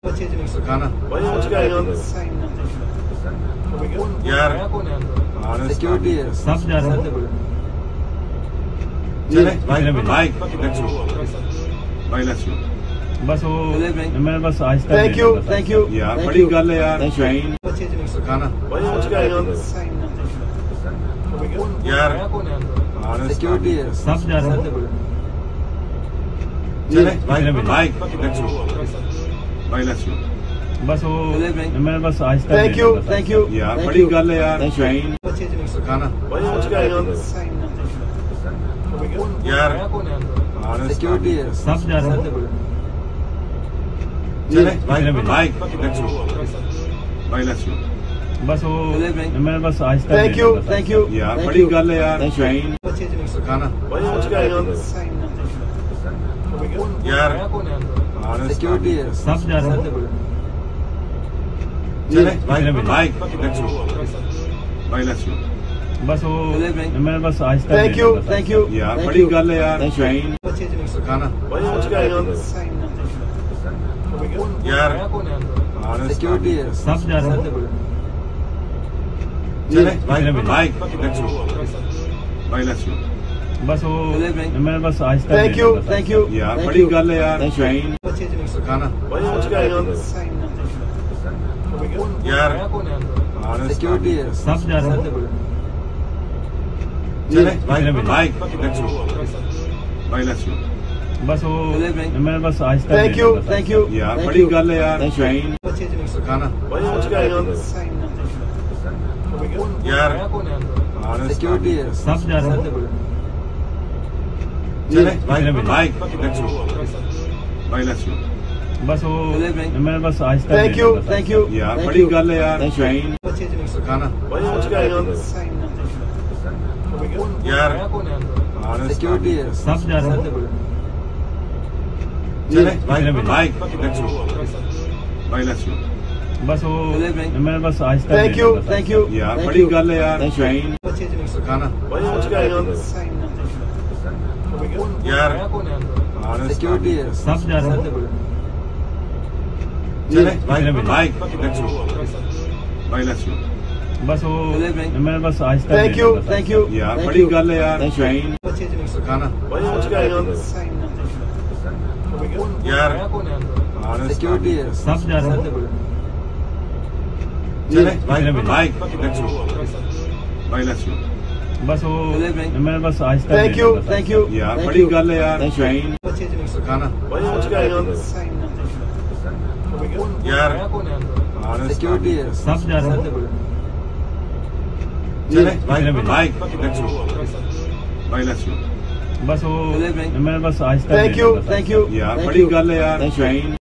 खाना यार सिक्योरिटी है, सब जा रहे हैं। चले भाई भाई लेट्स गो बस वो मैं बस आहिस्ता थैंक यू यार बड़ी गल है यार शाइन खाना यार सिक्योरिटी है, सब जा रहे हैं। चले भाई लेट्स गो बस वो मैं बस आहिस्ता थैंक यू यार बड़ी गल है यार शाइन खाना यार सिक्योरिटी है, सब जा रहे हैं। चले भाई लेट्स गो बस वो मैं बस आहिस्ता थैंक यू यार बड़ी गल है यार शाइन खाना यार सिक्योरिटी है, सब जा रहे हैं। चले भाई लेट्स गो बस वो मैं बस आहिस्ता थैंक यू यार बड़ी गल है यार शाइन खाना यार सिक्योरिटी है, सब जा रहे हैं। चले भाई लेट्स गो बस वो मैं बस आहिस्ता थैंक यू यार बड़ी गल है यार शाइन खाना यार सिक्योरिटी है, सब जा रहे हैं। चले भाई लेट्स गो बस वो मैं बस आहिस्ता थैंक यू यार बड़ी गल है यार शाइन खाना यार सिक्योरिटी है, सब जा रहे हैं। चले भाई लेट्स गो बस वो मैं बस आहिस्ता थैंक यू यार बड़ी गल है यार शाइन खाना यार सिक्योरिटी है, सब जा रहे हैं। चले भाई लेट्स गो बस वो मैं बस आहिस्ता थैंक यू यार बड़ी गल है यार शाइन खाना यार सिक्योरिटी है, सब जा रहे हैं। चले भाई लेट्स गो बस वो मैं बस आहिस्ता थैंक यू यार बड़ी गल है यार शाइन खाना यार सिक्योरिटी है, सब जा रहे हैं। चले भाई लेट्स गो बस वो मैं बस आहिस्ता थैंक यू यार बड़ी गल है यार शाइन खाना यार सिक्योरिटी है, सब जा रहे हैं। चले भाई लेट्स गो बस वो मैं बस आहिस्ता थैंक यू यार बड़ी गल है यार शाइन